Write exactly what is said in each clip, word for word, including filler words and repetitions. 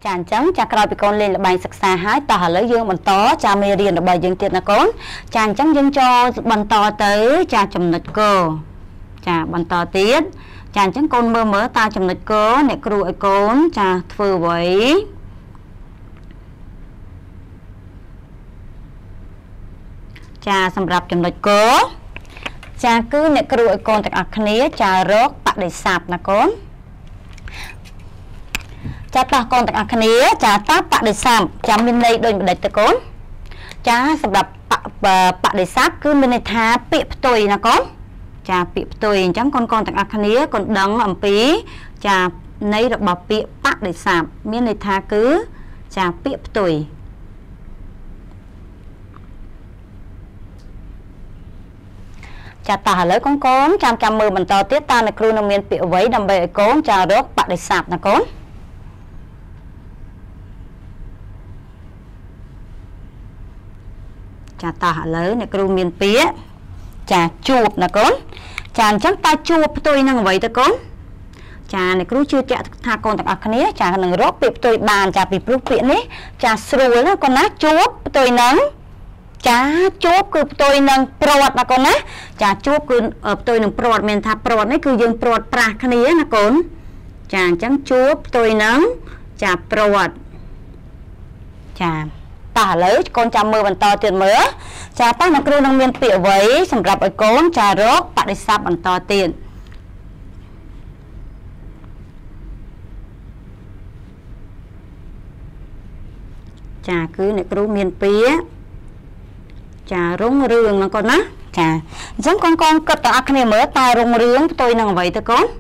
ចាអញ្ចឹងចាក្រោយពីកូនលេងល្បែងសិក្សាហើយតោះឥឡូវយើងបន្តចាមេរៀនរបស់យើងទៀតណាកូនចាអញ្ចឹងយើងចូលបន្តទៅចាចំណុចកចាបន្តទៀតចាអញ្ចឹងកូនមើលមើលតើចំណុចកអ្នកគ្រូឲ្យកូនចាធ្វើអ្វីចាសម្រាប់ចំណុចកចាគឺអ្នកគ្រូឲ្យកូនទាំងអស់គ្នាចារកបដិស័ព្ទណាកូនចាតោះកូនទាំងអស់គ្នាចាតើបដិស័ព្ទចាំមានន័យដូចម្ដេចទៅកូនចាសម្រាប់បដិស័ព្ទគឺមានន័យថាពាក្យផ្ទុយណាកូនចាពាក្យផ្ទុយអញ្ចឹងកូនកូនទាំងអស់គ្នាកូនដឹងអំពីចាន័យរបស់ពាក្យបដិស័ព្ទមានន័យថាគឺចាពាក្យផ្ទុយចាតោះឥឡូវកូនកូនចាំចាំមើលបន្តទៀតតើអ្នកគ្រូនឹងមានពាក្យអ្វីដើម្បីឲ្យកូនចារកបដិស័ព្ទណាកូនចាតោះឥឡូវអ្នកគ្រូមានពាក្យចាជួបណាកូនចាអញ្ចឹងតើជួបផ្ទុយនឹងអ្វីទៅកូនចាអ្នកគ្រូជឿជាក់ថាកូនទាំងអស់គ្នាចានឹងរកពាក្យផ្ទុយបានចាពីព្រោះពាក្យនេះចាស្រួលណាកូនណាជួបផ្ទុយនឹងចាជួបគឺផ្ទុយនឹងព្រាត់ណាកូនណាចាជួបគឺផ្ទុយនឹងព្រាត់មានថាព្រាត់នេះគឺយើងព្រាត់ប្រាស់គ្នាណាកូនចាអញ្ចឹងជួបផ្ទុយនឹងចាព្រាត់ចាតោះឥឡូវកូនចាំមើលបន្តទៀតមើលចាតើអ្នកគ្រូនឹងមានពាក្យអ្វីសម្រាប់ឲ្យកូនចារកបដិស័ព្ទបន្តទៀតចាគឺអ្នកគ្រូមានពាក្យចារុងរឿងណាកូនណាចាអញ្ចឹងកូនកូនគិតទាំងអស់គ្នាមើលតើរុងរឿងផ្ទុយនឹងអ្វីទៅកូន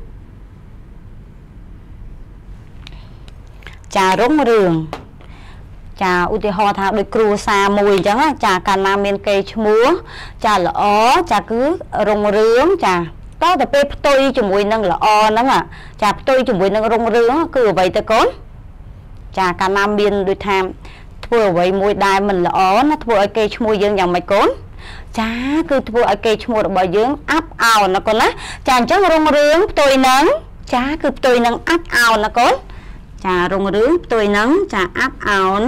ចារុងរឿងចាឧទាហរណ៍ថាដូចគ្រួសារមួយអញ្ចឹងចាកាលណាមានកេរ្តិ៍ឈ្មោះចាល្អចាគឺរុងរឿងចាតទៅពេលផ្ទុយជាមួយនឹងល្អហ្នឹងចាផ្ទុយជាមួយនឹងរុងរឿងគឺអ្វីទៅកូនចាកាលណាមានដូចថាធ្វើអ្វីមួយដែលមិនល្អណាធ្វើឲ្យកេរ្តិ៍ឈ្មោះយើងយ៉ាងម៉េចកូនចាគឺធ្វើឲ្យកេរ្តិ៍ឈ្មោះរបស់យើងអាប់អោនណាកូនណាចាអញ្ចឹងរុងរឿងផ្ទុយនឹងចាគឺផ្ទុយនឹងអាប់អោនណាកូនចារុងរឿងផ្ទុយនឹងចាអាប់អោន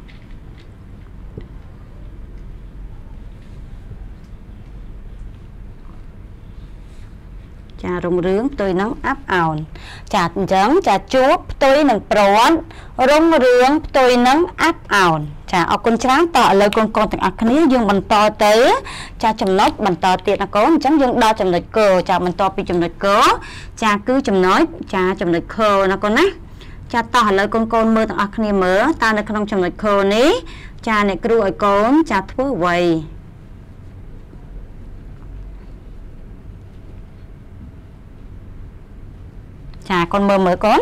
ចារុងរឿងផ្ទុយនឹងអាប់អោនចាអញ្ចឹងចាជួបផ្ទុយនឹងព្រាត់រុងរឿងផ្ទុយនឹងអាប់អោនចាអរគុណច្រើនតោះឥឡូវកូនកូនទាំងអស់គ្នាយើងបន្តទៅចាចំណុចបន្តទៀតណាកូនអញ្ចឹងយើងដល់ចំណុចកចាបន្តពីចំណុចកចាគឺចំណុចចាចំណុចខណាកូនណាចាតោះឥឡូវកូនកូនមើលទាំងអស់គ្នាមើលតើនៅក្នុងចំណុចខនេះចាអ្នកគ្រូឲ្យកូនចាធ្វើអ្វីចាកូនមើលមើលកូន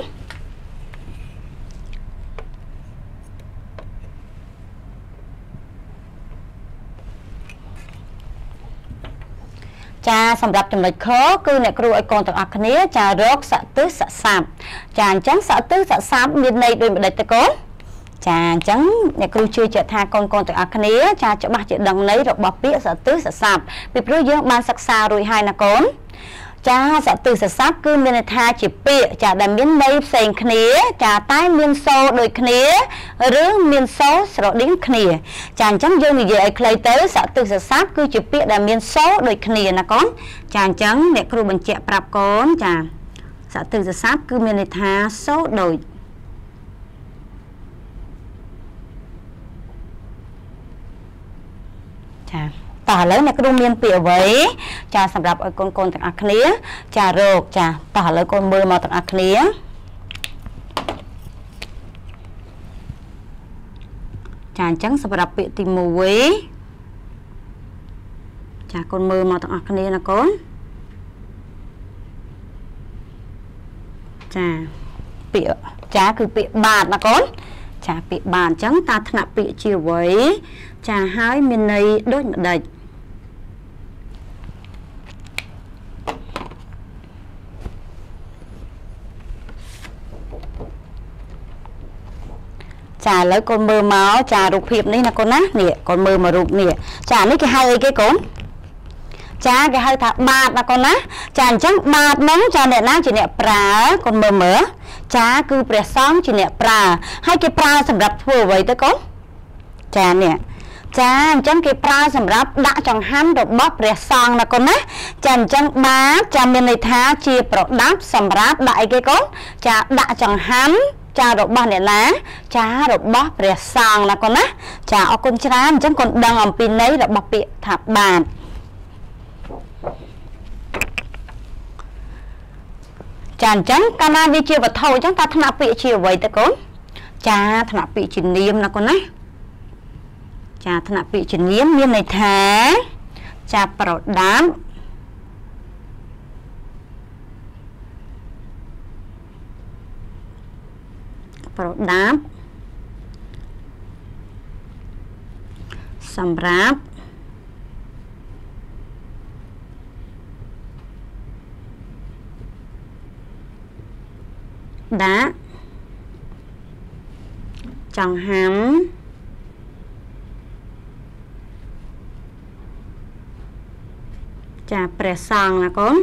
ចាសម្រាប់ចំណុចខគឺអ្នកគ្រូឲ្យកូនទាំងអស់គ្នាចារកសទិសស័ព្ទចាអញ្ចឹងសទិសស័ព្ទមានន័យដូចម្ដេចទៅកូនចាអញ្ចឹងអ្នកគ្រូជឿជាក់ថាកូនកូនទាំងអស់គ្នាចាច្បាស់ជាដឹងន័យរបស់ពាក្យសទិសស័ព្ទពីព្រោះយើងបានសិក្សារួចហើយណាកូនចាសទិសស័ព្ទគឺមានន័យថាជាពាក្យចាដែលមានន័យផ្សេងគ្នាចាតែមានសូរដូចគ្នាឬមានសូរស្រដៀងគ្នាចាអញ្ចឹងយើងនិយាយឲ្យខ្លីទៅសទិសស័ព្ទគឺជាពាក្យដែលមានសូរដូចគ្នាណាកូនចាអញ្ចឹងអ្នកគ្រូបញ្ជាក់ប្រាប់កូនចាសទិសស័ព្ទគឺមានន័យថាសូរដូចចាតោះឥឡូវអ្នកគ្រូមានពាក្យអ្វីចាសម្រាប់ឲ្យកូនកូនទាំងអស់គ្នាចារកចាតោះឥឡូវកូនមើលមកទាំងអស់គ្នាចាអញ្ចឹងសម្រាប់ពាក្យទីមួយចាកូនមើលមកទាំងអស់គ្នាណាកូនចាពាក្យចាគឺពាក្យបាទណាកូនចាពាក្យបាទអញ្ចឹងតើថ្នាក់ពាក្យជាអ្វីចាហើយមានន័យដូចម្ដេចចាឥឡូវកូនមើលមកចារូបភាពនេះណាកូនណានេះកូនមើលមករូបនេះចានេះគេហៅអីគេកូនចាគេហៅថាបាតណាកូនណាចាអញ្ចឹងបាតហ្នឹងចាអ្នកណាជាអ្នកប្រើកូនមើលមើលចាគឺព្រះសង្ឃជាអ្នកប្រើហើយគេប្រើសម្រាប់ធ្វើអ្វីទៅកូនចានេះចាអញ្ចឹងគេប្រើសម្រាប់ដាក់ចង្ហាន់របស់ព្រះសង្ឃណាកូនណាចាអញ្ចឹងបាតចាមានន័យថាជាប្រដាប់សម្រាប់ដាក់អីគេកូនចាដាក់ចង្ហាន់ចារបស់អ្នកណាចារបស់ព្រះសង្ឃណាកូនណាចាអរគុណច្រើនអញ្ចឹងកូនដឹងអំពីន័យរបស់ពាក្យថាបាតចាអញ្ចឹងកាលណាវាជាវត្ថុអញ្ចឹងតើថ្នាក់ពាក្យជាអ្វីទៅកូនចាថ្នាក់ពាក្យជានាមណាកូនណាចាថ្នាក់ពាក្យជានាមមានន័យថាចាប្រដាប់ប្រដាប់សម្រាប់ដាក់ចង្ហាន់ចាព្រះសង្ឃណាកូន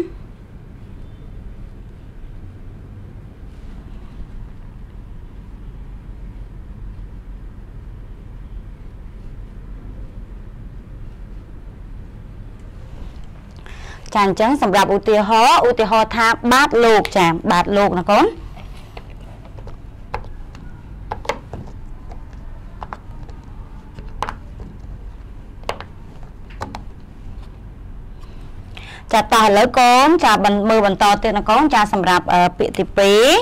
ចាអញ្ចឹងសម្រាប់ឧទាហរណ៍ឧទាហរណ៍ថាបាតលោកចាបាតលោកណាកូនចាតោះឥឡូវកូនចាមើលបន្តទៀតណាកូនចាសម្រាប់ពាក្យទីពីរ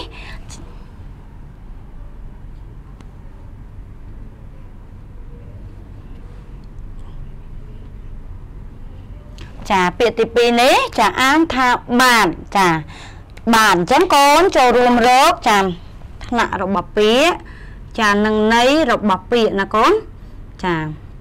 ចាពាក្យទីពីរនេះចាអានថាបានចាបានអញ្ចឹងកូនចូលរួមរកចាថ្នាក់របស់ពាក្យចានឹងន័យរបស់ពាក្យណាកូនចា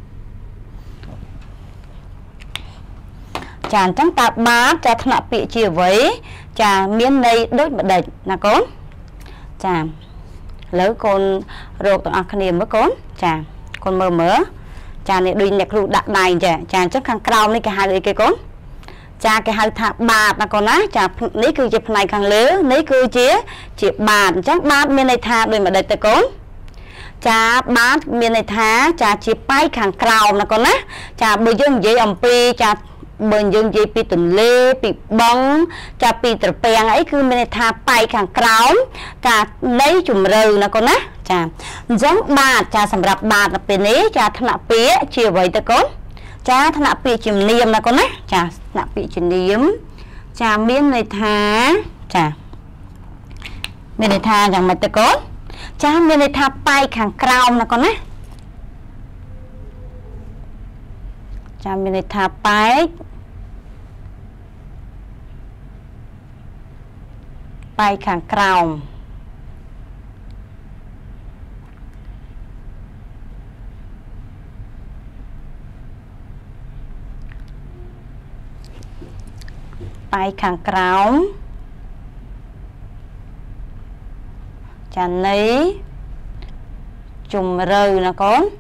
ចាអញ្ចឹងតើបាតចាថ្នាក់ពាក្យជាអ្វីចាមានន័យដូចម្ដេចណាកូនចាឥឡូវកូនរកទាំងអស់គ្នាមើលកូនចាកូនមើលមើលចានេះដូចអ្នកគ្រូដាក់ដៃចាចាអញ្ចឹងខាងក្រោមនេះគេហៅអីគេកូនចាគេហៅថាបាតណាកូនណាចានេះគឺជាផ្នែកខាងលើនេះគឺជាជាបាតអញ្ចឹងបាតមានន័យថាដូចម្ដេចទៅកូនចាបាតមានន័យថាចាជាប៉ែកខាងក្រោមណាកូនណាចាបើយើងនិយាយអំពីចាបើយើងនិយាយពីទន្លេពីបឹងចាពីត្រពាំងអីគឺមានន័យថាប៉ែកខាងក្រោមចានៃជំរឿណាកូនណាចាអញ្ចឹងបាតចាសម្រាប់បាតនៅពេលនេះចាថ្នាក់ពាក្យជាអ្វីទៅកូនចាថ្នាក់ពាក្យជានាមណាកូនណាចាថ្នាក់ពាក្យជានាមចាមានន័យថាចាមានន័យថាយ៉ាងម៉េចទៅកូនចាមានន័យថាប៉ែកខាងក្រោមណាកូនណាចាមានន័យថាប៉ែកប៉ែកខាងក្រោមប៉ែកខាងក្រោមចាន័យជំរឿណាកូន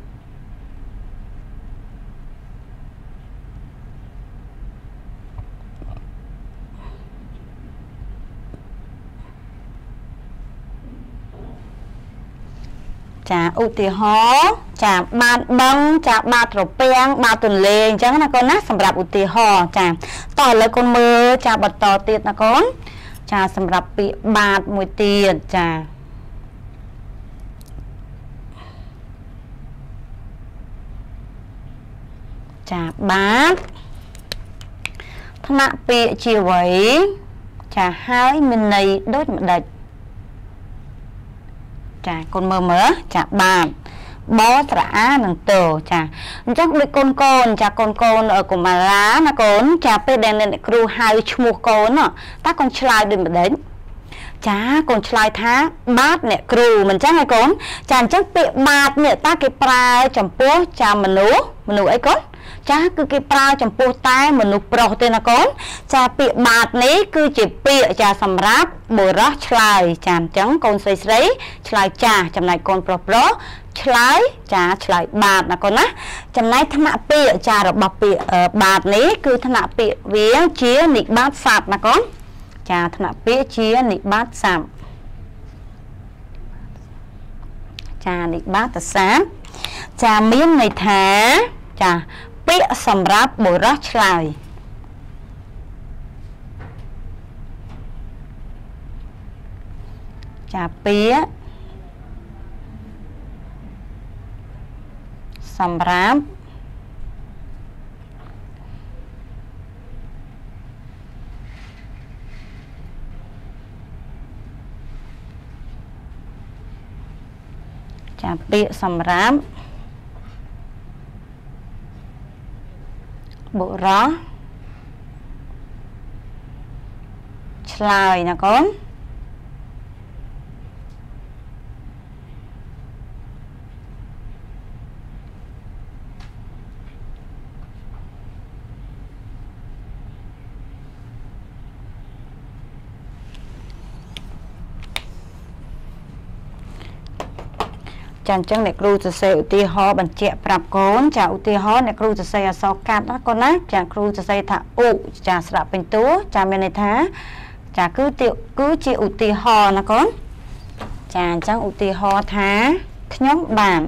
ចាឧទាហរណ៍ចាបាតបឹងចាបាតត្រពាំងបាតទន្លេអញ្ចឹងណាកូនណាសម្រាប់ឧទាហរណ៍ចាតោះឥឡូវកូនមើលចាបន្តទៀតណាកូនចាសម្រាប់ពាក្យបាតមួយទៀតចាចាបាតថ្នាក់ពាក្យជាអ្វីចាហើយមានន័យដូចម្ដេចចាកូនមើលមើលចាបាតបស្រអានឹងតោចាអញ្ចឹងដូចកូនកូនចាកូនកូនកុមារាណាកូនចាពេលដែលអ្នកគ្រូហៅឈ្មោះកូនតើកូនឆ្លើយដូចម្ដេចចាកូនឆ្លើយថាបាតអ្នកគ្រូមិនអញ្ចឹងឯកូនចាអញ្ចឹងពាក្យបាតនេះតើគេប្រើចំពោះចាមនុស្សមនុស្សអីកូនចាគឺគេប្រើចំពោះតែមនុស្សប្រុសទេណាកូនចាពាក្យបាតនេះគឺជាពាក្យចាសម្រាប់បុរសឆ្លើយចាអញ្ចឹងកូនស្រីស្រីឆ្លើយចាចំណែកកូនប្រុសប្រុសឆ្លើយចាឆ្លើយបាតណាកូនណាចំណែកថ្នាក់ពាក្យចារបស់ពាក្យបាតនេះគឺថ្នាក់ពាក្យវាជានិបាតស័ព្ទណាកូនចាថ្នាក់ពាក្យជានិបាតស័ព្ទចានិបាតសាចាមានន័យថាចាពាក្យសម្រាប់បុរសឆ្លើយចាពាក្យសម្រាប់ចាពាក្យសម្រាប់បុរសឆ្លើយណាកូនចាអញ្ចឹងអ្នកគ្រូសរសេរឧទាហរណ៍បញ្ជាក់ប្រាប់កូនចាឧទាហរណ៍អ្នកគ្រូសរសេរអក្សរកាត់ណាកូនណាចាគ្រូសរសេរថាឧចាស្រៈពេញតួចាមានន័យថាចាគឺគឺជាឧទាហរណ៍ណាកូនចាអញ្ចឹងឧទាហរណ៍ថាខ្ញុំបាន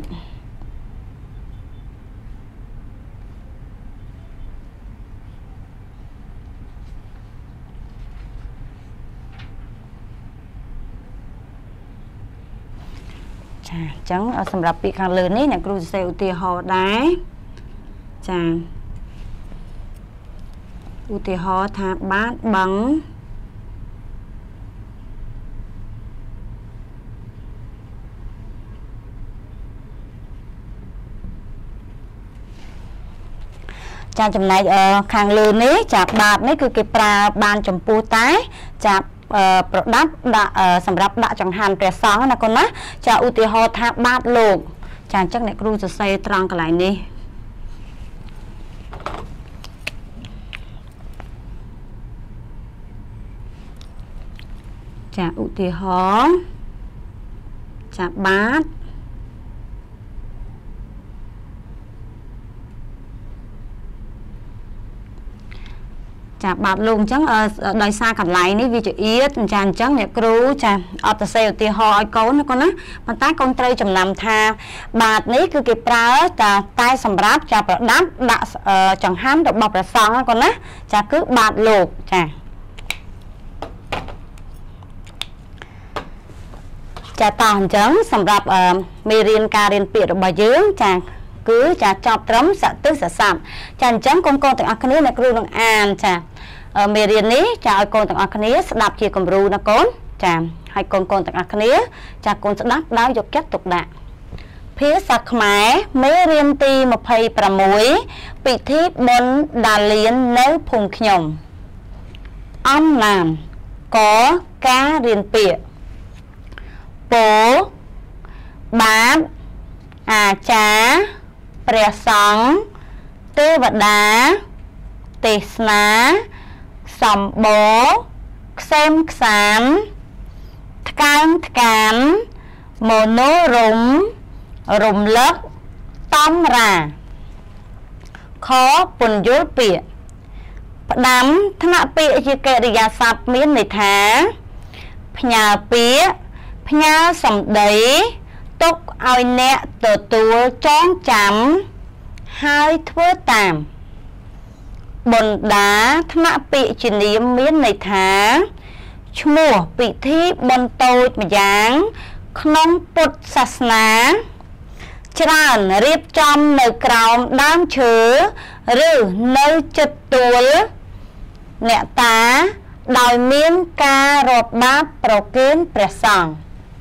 ចាអញ្ចឹងសម្រាប់ពាក្យខាងលើនេះអ្នកគ្រូសរសេរឧទាហរណ៍ដែរចាឧទាហរណ៍ថាបាតបឹងចាចំណែកខាងលើនេះចាបាតនេះគឺគេប្រើបានចំពោះតែចាប្រដាប់ដាក់សម្រាប់ដាក់ចង្ហាន់ព្រះសង្ឃណាកូនណាចាឧទាហរណ៍ថាបាតលោកចាអញ្ចឹងអ្នកគ្រូសរសេរត្រង់កន្លែងនេះចាឧទាហរណ៍ចាបាតចាបាទលោកអញ្ចឹងដោយសារកន្លែងនេះវាជាអៀតចាអញ្ចឹងអ្នកគ្រូចាអត់ទៅសេឧទាហរណ៍ឲ្យកូនណាកូនណាប៉ុន្តែកូនត្រូវចំណាំថាបាតនេះគឺគេប្រើតែតែសម្រាប់ចាប្រដាប់ដាក់ចង្ហាន់របស់ព្រះសង្ឃណាកូនណាចាគឺបាតលោកចាចាតោះអញ្ចឹងសម្រាប់មេរៀនការរៀនពាក្យរបស់យើងចាគឺចាចប់ត្រឹមសទិសស័ព្ទចាអញ្ចឹងកូនកូនទាំងអស់គ្នាអ្នកគ្រូនឹងអានចាមេរៀននេះចាឲ្យកូនទាំងអស់គ្នាស្ដាប់ជាគំរូណាកូនចាហើយកូនកូនទាំងអស់គ្នាចាកូនស្ដាប់ដោយយកចិត្តទុកដាក់ភាសាខ្មែរមេរៀនទីម្ភៃប្រាំមួយពិធីបុណ្យដាលៀននៅភូមិខ្ញុំអំណានកការរៀនពាក្យពោបាតអាចារ្យព្រះសង្ឃទេវតាទេសនាសម្បោខ្សែមខ្សានថ្កើងថ្កានមនោរមរំលឹកតំរាខពន្យល់ពាក្យផ្ដាំថ្នាក់ពាក្យជាកិរិយាសព្ទមានន័យថាផ្ញើពាក្យផ្ញើសម្ដីទុកឲ្យអ្នកទទួលចងចាំហើយធ្វើតាមបណ្ដាថ្នាក់ពាក្យជានាមមានន័យថាឈ្មោះពិធីបុណ្យតូចម្យ៉ាងក្នុងពុទ្ធសាសនាច្រើនរៀបចំនៅក្រោមដើមឈើឬនៅជិតទួលអ្នកតាដោយមានការរាប់បាតប្រគេនព្រះសង្ឃ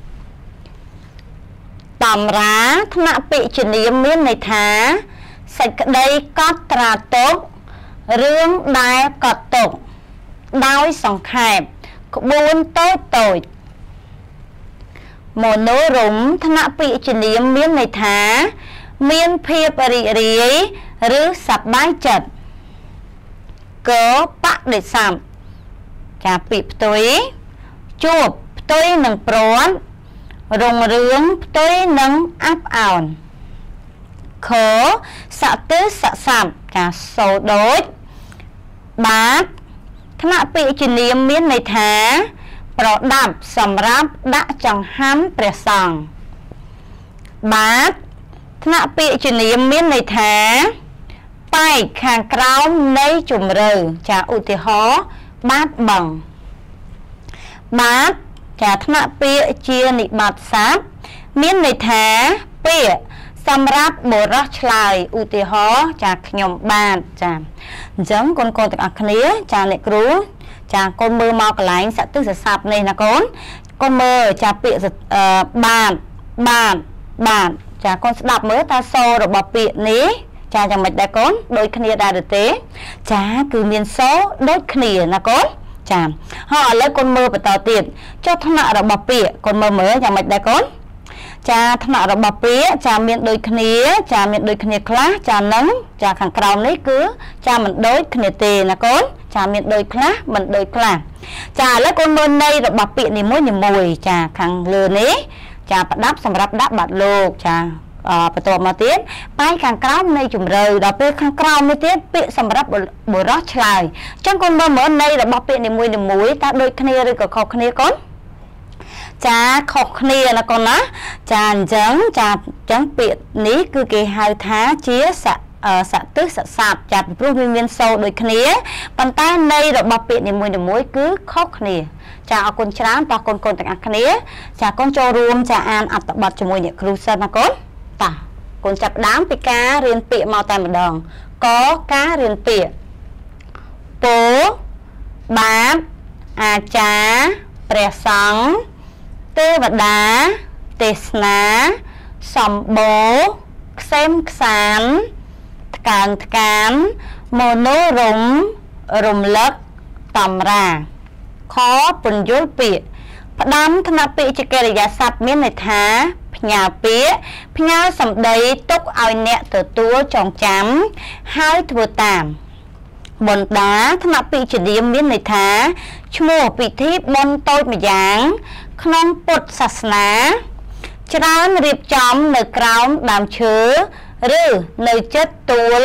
តម្រាថ្នាក់ពាក្យជានាមមានន័យថាសេចក្តីកត់ត្រាទុករឿងដែលកត់ទុកដោយសង្ខេបក្បួនតូចតូចមនោរមថ្នាក់ពាក្យជានាមមានន័យថាមានភាពរីករាយឬសប្បាយចិត្តកបដិសម្ពចាពាក្យផ្ទុយជួបផ្ទុយនឹងព្រាត់រុងរឿងផ្ទុយនឹងអាប់អោនខសទិសស័ព្ទចាសូដូចបាទថ្នាក់ពាក្យជានាមមានន័យថាប្រដាប់សម្រាប់ដាក់ចង្ហាន់ព្រះសង្ឃបាទថ្នាក់ពាក្យជំនាញមានន័យថាបែកខាងក្រោមនៃជំរឿចាឧទាហរណ៍បាត់បង់បាទចាថ្នាក់ពាក្យជានិបត្តិសព្ទមានន័យថាពាក្យសម្រាប់បុរសឆ្លើយឧទាហរណ៍ចាខ្ញុំបាទចាអញ្ចឹងកូនកូនទាំងអស់គ្នាចាអ្នកគ្រូចាកូនមើលមកកន្លែងសត្វទិសស័ព្ទនេះណាកូនកូនមើលចាពាក្យបាទបាទបាទចាកូនស្ដាប់មើលតើសូររបស់ពាក្យនេះចាយ៉ាងម៉េចដែរកូនដូចគ្នាដែរឬទេចាគឺមានសូរដូចគ្នាណាកូនចាហើយឥឡូវកូនមើលបន្តទៀតចុះថ្នាក់របស់ពាក្យកូនមើលមើលយ៉ាងម៉េចដែរកូនចាថ្នាក់របស់ពាក្យចាមានដូចគ្នាចាមានដូចគ្នាខ្លះចានឹងចាខាងក្រោមនេះគឺចាមិនដូចគ្នាទេណាកូនចាមានដូចខ្លះមិនដូចខ្លះចាឥឡូវកូនមើលន័យរបស់ពាក្យនីមួយនីមួយចាខាងលើនេះចាប្រដាប់សម្រាប់ដាក់បាត់លោកចាបន្ទាប់មកទៀតបែកខាងក្រោមនៃជំរឿដល់ពេលខាងក្រោមនេះទៀតពាក្យសម្រាប់បុរសឆ្លើយអញ្ចឹងកូនមើលមើលន័យរបស់ពាក្យនីមួយនីមួយតើដូចគ្នាឬក៏ខុសគ្នាកូនចាខុសគ្នាណាកូនណាចាអញ្ចឹងចាអញ្ចឹងពាក្យនេះគឺគេហៅថាជាសសត្វទិសស័ព្ទចាពីព្រោះវាមានសូរដូចគ្នាប៉ុន្តែន័យរបស់ពាក្យនីមួយនីមួយគឺខុសគ្នាចាអរគុណច្រើនតោះកូនកូនទាំងអស់គ្នាចាកូនចូលរួមចាអានអត្ថបទជាមួយអ្នកគ្រូសិនណាកូនតោះកូនចាប់ដើមពីការរៀនពាក្យមកតែម្ដងកការរៀនពាក្យពោបាទអាចារ្យព្រះសង្ឃទេវតាទេសនាសម្បូរខ្សែមខ្សានថ្កើងថ្កានមនោរមរំលឹកតម្រាខពន្យល់ពាក្យផ្ដាំថ្នាក់ពាក្យជាកិរិយាសព្ទមានន័យថាផ្ញើពាក្យផ្ញើសម្ដីទុកឲ្យអ្នកទទួលចងចាំហើយធ្វើតាមបណ្ដាថ្នាក់ពាក្យជានាមមានន័យថាឈ្មោះពិធីបុណ្យតូចម្យ៉ាងក្នុងពុទ្ធសាសនាច្រើនរៀបចំនៅក្រោមដើមឈើឬនៅជិតទួល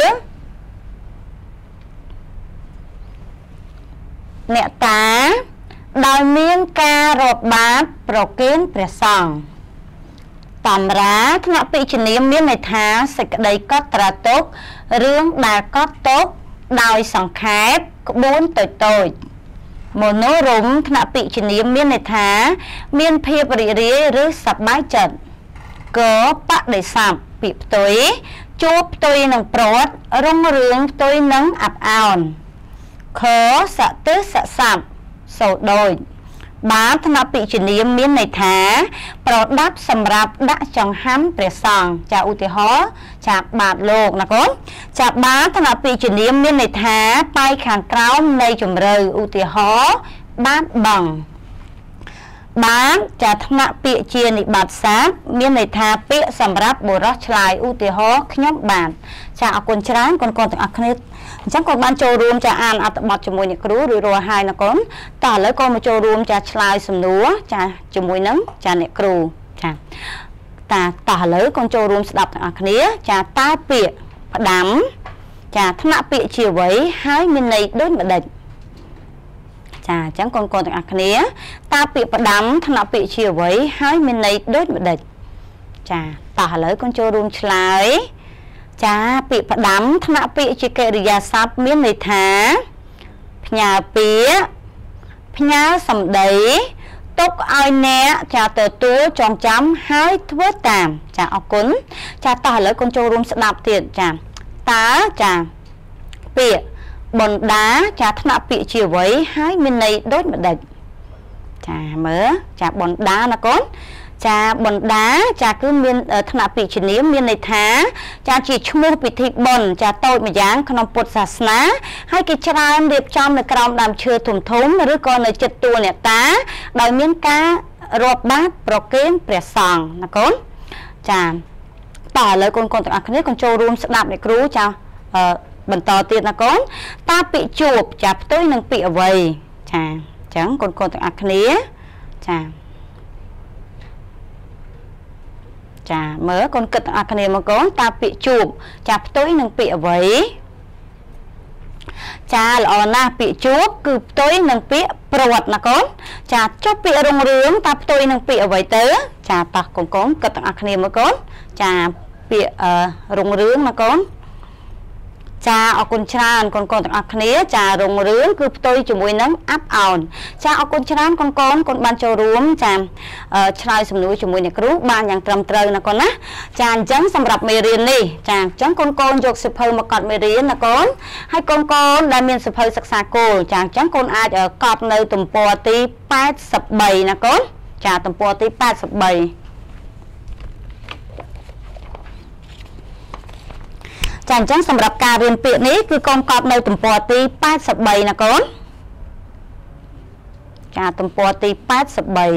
អ្នកតាដោយមានការរាប់បាតប្រគេនព្រះសង្ឃតម្រាថ្នាក់ពាក្យជានាមមានន័យថាសេចក្តីកត់ត្រាទុករឿងដែលកត់ទុកដោយសង្ខេបក្បួនតូចតូចមនោរម្យថ្នាក់ពាក្យជានាមមានន័យថាមានភាពរីករាយឬសប្បាយចិត្តកបដិស័ព្ទពាក្យផ្ទុយជួបផ្ទុយនឹងព្រាត់រុងរឿងផ្ទុយនឹងអាប់អោនខសទិសស័ព្ទសូរដូចបាទថ្នាក់ពាក្យជានាមមានន័យថាប្រដាប់សម្រាប់ដាក់ចង្ហាន់ព្រះសង្ឃចាឧទាហរណ៍ចាបាទលោកណាកូនចាបាទថ្នាក់ពាក្យជានាមមានន័យថាបែកខាងក្រោមនៃជំរឿឧទាហរណ៍បាទបងបាទចាថ្នាក់ពាក្យជានិបត្តិសព្ទមានន័យថាពាក្យសម្រាប់បុរសឆ្លើយឧទាហរណ៍ខ្ញុំបាទចាអរគុណច្រើនកូនកូនទាំងអស់គ្នាអញ្ចឹងកូនបានចូលរួមចាអានអត្ថបទជាមួយអ្នកគ្រូរួចរាល់ហើយណាកូនតោះឥឡូវកូនមកចូលរួមចាឆ្លើយសំណួរចាជាមួយនឹងចាអ្នកគ្រូចាតាតោះឥឡូវកូនចូលរួមស្ដាប់ទាំងអស់គ្នាចាតើពាក្យផ្ដាំចាថ្នាក់ពាក្យជាអ្វីហើយមានន័យដូចម្ដេចចាអញ្ចឹងកូនកូនទាំងអស់គ្នាតើពាក្យផ្ដាំថ្នាក់ពាក្យជាអ្វីហើយមានន័យដូចម្ដេចចាតោះឥឡូវកូនចូលរួមឆ្លើយចាពាក្យផ្ដាំថ្នាក់ពាក្យជាកិរិយាសព្ទមានន័យថាផ្ញើពាក្យផ្ញើសម្ដីទុកឲ្យអ្នកចាទទួលចងចាំហើយធ្វើតាមចាអរគុណចាតោះឥឡូវកូនចូលរួមស្ដាប់ទៀតចាតើចាពាក្យបណ្ដាចាថ្នាក់ពាក្យជាអ្វីហើយមានន័យដូចម្ដេចចាមើលចាបណ្ដាណាកូនចាបណ្ដាចាគឺមានថ្នាក់ពាក្យជានាមមានន័យថាចាជាឈ្មោះពិធីបុណ្យចាតូចម្យ៉ាងក្នុងពុទ្ធសាសនាហើយគេច្រើនរៀបចំនៅក្រោមដើមឈើធំធំឬក៏នៅជិតទួលអ្នកតាដោយមានការរាប់បាតប្រគេនព្រះសង្ឃណាកូនចាតើឥឡូវកូនកូនទាំងអស់គ្នាកូនចូលរួមស្ដាប់អ្នកគ្រូចាអឺបន្តទៀតណាកូនតើពាក្យជួបចាផ្ទុយនឹងពាក្យអ្វីចាអញ្ចឹងកូនកូនទាំងអស់គ្នាចាចាមើលកូនគិតទាំងអស់គ្នាមកកូនតើពាក្យជួបចាផ្ទុយនឹងពាក្យអ្វីចាល្អណាស់ពាក្យជួបគឺផ្ទុយនឹងពាក្យព្រាត់ណាកូនចាចុះពាក្យរុងរឿងតើផ្ទុយនឹងពាក្យអ្វីទៅចាតោះកូនកូនគិតទាំងអស់គ្នាមកកូនចាពាក្យរុងរឿងណាកូនចាអរគុណច្រើនកូនកូនទាំងអស់គ្នាចារុងរឿងគឺផ្ទុយជាមួយនឹងអាប់អោនចាអរគុណច្រើនកូនកូនកូនបានចូលរួមចាឆ្លើយសំណួរជាមួយអ្នកគ្រូបានយ៉ាងត្រឹមត្រូវណាកូនណាចាអញ្ចឹងសម្រាប់មេរៀននេះចាអញ្ចឹងកូនកូនយកសិភៅមកកត់មេរៀនណាកូនហើយកូនកូនដែលមានសិភៅសិក្សាគោលចាអញ្ចឹងកូនអាចកត់នៅទំព័រទី八十三ណាកូនចាទំព័រទី八十三ចាអញ្ចឹងសម្រាប់ការរៀនពាក្យនេះគឺកូនកត់នៅទំព័រទី八十三ណាកូនចាទំព័រទី八十三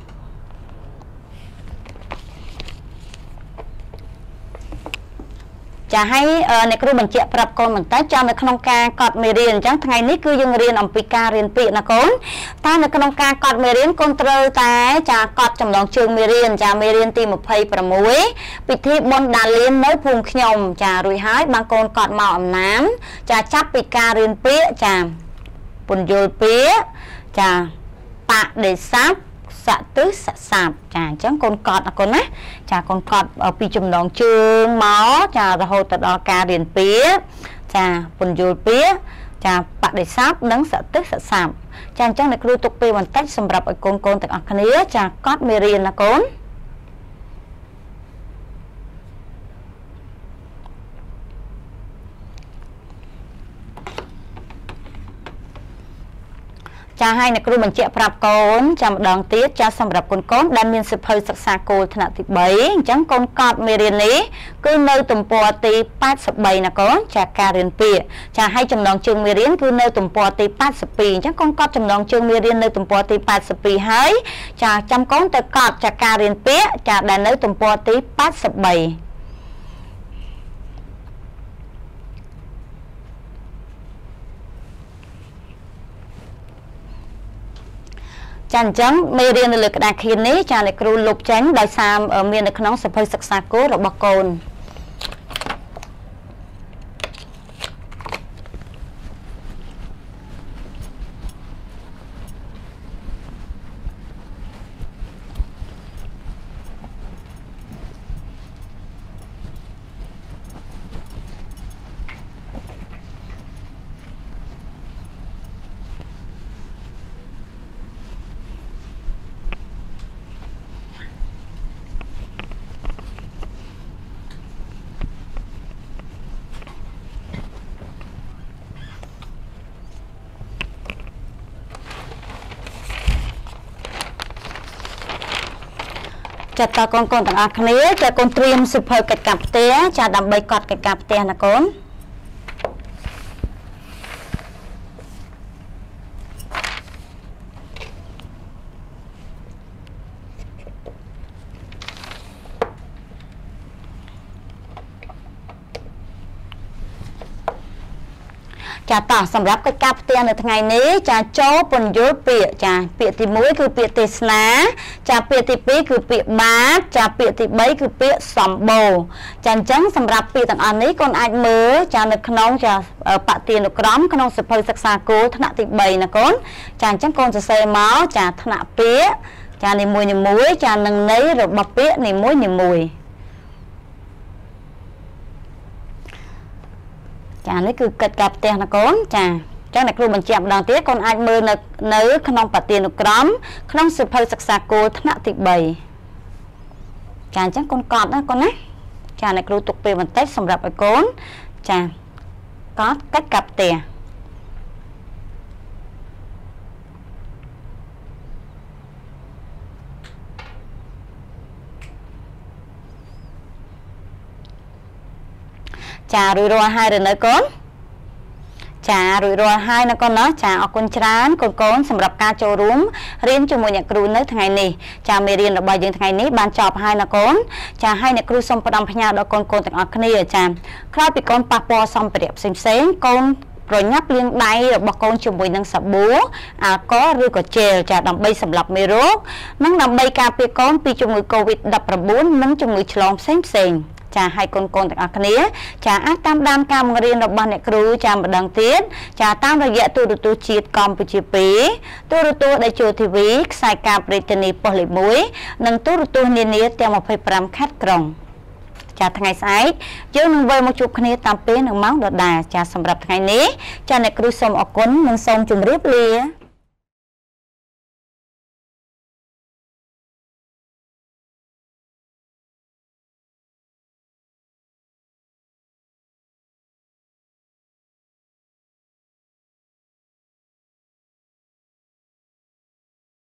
ចាឲ្យអ្នកគ្រូបញ្ជាក់ប្រាប់កូនបន្តិចចាំនៅក្នុងការកត់មេរៀនអញ្ចឹងថ្ងៃនេះគឺយើងរៀនអំពីការរៀនពាក្យណាកូនតែនៅក្នុងការកត់មេរៀនកូនត្រូវតែចាកត់ចំណងជើងមេរៀនចាមេរៀនទីยี่สิบหกពិធីបុណ្យដាលៀននៅភូមិខ្ញុំចារួចហើយបានកូនកត់មកអំណាមចាចាប់ពីការរៀនពាក្យចាពន្យល់ពាក្យចាបដិស័ព្ទសទិសសាបចាអញ្ចឹងកូនកត់ណាកូនណាចាកូនកត់ពីចំណងជើងមកចារហូតទៅដល់ការរៀនពាក្យចាពន្យល់ពាក្យចាបដិស័ព្ទនិងសទិសសាបចាអញ្ចឹងអ្នកគ្រូទុកពេលបន្តិចសម្រាប់ឲ្យកូនកូនទាំងអស់គ្នាចាកត់មេរៀនណាកូនចាឲ្យអ្នកគ្រូបញ្ជាក់ប្រាប់កូនចាំម្ដងទៀតចាសម្រាប់កូនកូនដែលមានសិភៅសិក្សាគោលថ្នាក់ទី三អញ្ចឹងកូនកត់មេរៀននេះគឺនៅទំព័រទី八十三ណាកូនចាការរៀនពាក្យចាឲ្យចំណងជើងមេរៀនគឺនៅទំព័រទី八十二អញ្ចឹងកូនកត់ចំណងជើងមេរៀននៅទំព័រទី八十二ហើយចាចាំកូនទៅកត់ចាការរៀនពាក្យចាដែលនៅទំព័រទី八十三ចាអញ្ចឹងមេរៀននៅលើក្តារខៀននេះចាអ្នកគ្រូលុបចេញដោយសារមាននៅក្នុងសិភៅសិក្សាគោលរបស់កូនចាតើកូនកូនទាំងអស់គ្នាចាកូនត្រៀមសិភៅកិច្ចការផ្ទះចាដើម្បីកត់កិច្ចការផ្ទះណាកូនចាតោះសម្រាប់កិច្ចការផ្ទះនៅថ្ងៃនេះចាចូលពន្យល់ពាក្យចាពាក្យទីមួយគឺពាក្យទេសនាចាពាក្យទីពីរគឺពាក្យបាទចាពាក្យទីបីគឺពាក្យសម្បូរចាអញ្ចឹងសម្រាប់ពាក្យទាំងអស់នេះកូនអាចមើលចានៅក្នុងចាបទានុក្រមក្នុងសិភៅសិក្សាគោលថ្នាក់ទីបីណាកូនចាអញ្ចឹងកូនសរសេរមកចាថ្នាក់ពាក្យចានីមួយនីមួយចានឹងន័យរបស់ពាក្យនីមួយនីមួយចានេះគឺកិច្ចការផ្ទះណាកូនចាអញ្ចឹងអ្នកគ្រូបញ្ជាក់ម្ដងទៀតកូនអាចមើលនៅនៅក្នុងបទានុក្រមក្នុងសិភៅសិក្សាគោលថ្នាក់ទីបីចាអញ្ចឹងកូនកត់ណាកូនណាចាអ្នកគ្រូទុកពេលបន្តិចសម្រាប់ឲ្យកូនចាកត់កិច្ចការផ្ទះចារួចរាល់ហើយឬនៅកូនចារួចរាល់ហើយណាកូនណាចាអរគុណច្រើនកូនកូនសម្រាប់ការចូលរួមរៀនជាមួយអ្នកគ្រូនៅថ្ងៃនេះចាមេរៀនរបស់យើងថ្ងៃនេះបានចប់ហើយណាកូនចាឲ្យអ្នកគ្រូសូមផ្ដំផ្ញើដល់កូនកូនទាំងអស់គ្នាចាក្រោយពីកូនប៉ះពាល់សម្ភារៈផ្សេងផ្សេងកូនប្រញាប់លាងដៃរបស់កូនជាមួយនឹងសាប៊ូអាល់កុលឬក៏ជែលចាដើម្បីសម្លាប់មេរោគនិងដើម្បីការពារកូនពីជំងឺ កូវីដ ដប់ប្រាំបួន និងជំងឺឆ្លងផ្សេងផ្សេងចាឲ្យកូនកូនទាំងអស់គ្នាចាអាចតាមដានការបង្រៀនរបស់អ្នកគ្រូចាម្ដងទៀតចាតាមរយៈទូរទស្សន៍ជាតិកម្ពុជាពីរទូរទស្សន៍ដេជោធីវីខ្សែកាបរាជធានីប៉ុស្តិ៍លេខមួយនិងទូរទស្សន៍នានាទាំងยี่สิบห้าខេត្តក្រុងចាថ្ងៃស្អែកយើងនឹងវិលមកជួបគ្នាតាមពេលនឹងម៉ោងដដែលចាសម្រាប់ថ្ងៃនេះចាអ្នកគ្រូសូមអរគុណនិងសូមជម្រាបលា